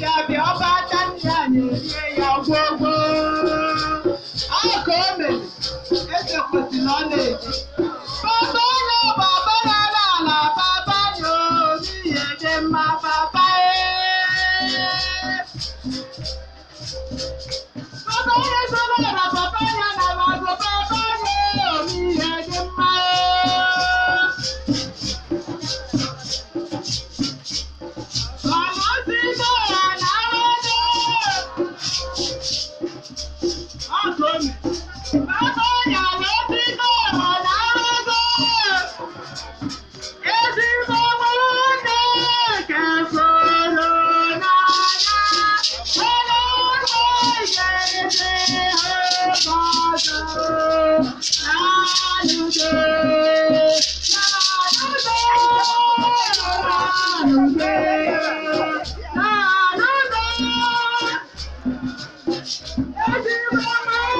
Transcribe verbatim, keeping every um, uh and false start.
Ya be oba tanya ni ya gbogbo. Ako me. Ese ko ti lo le. Baba yo baba la la la baba yo mi ye de ma baba e. Baba yo so la la baba ya na ma go baba yo mi ye de ma e. Mama si go na na. Ako me. Baba ya lo si go na na. Thank you.